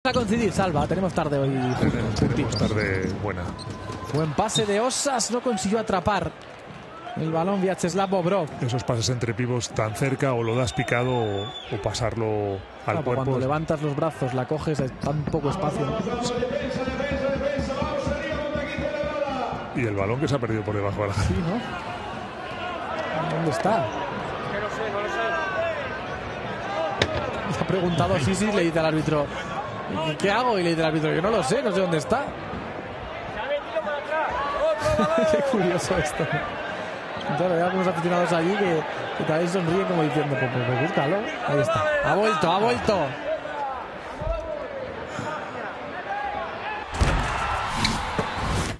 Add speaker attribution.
Speaker 1: A coincidir, Salva, tenemos tarde hoy.
Speaker 2: Tenemos tarde buena.
Speaker 1: Buen pase de Osas, no consiguió atrapar el balón Vyacheslav Bobrov.
Speaker 2: Esos pases entre pivos tan cerca, o lo das picado o pasarlo al cuerpo.
Speaker 1: Cuando levantas los brazos, la coges, hay tan poco espacio.
Speaker 2: Y el balón que se ha perdido por debajo de la
Speaker 1: Sí, ¿no? ¿Dónde está?
Speaker 3: No lo sé.
Speaker 1: Le ha preguntado a Sisi y le dice al árbitro: ¿qué hago? Y le dice al árbitro: yo no lo sé dónde está. Qué curioso esto. Claro, hay algunos aficionados allí que también sonríen como diciendo: pues búscalo. Ahí está. Ha vuelto.